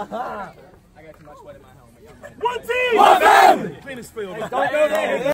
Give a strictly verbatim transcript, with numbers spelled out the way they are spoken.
I got too much sweat in my helmet. One team! One family! Clean this field. Don't go there.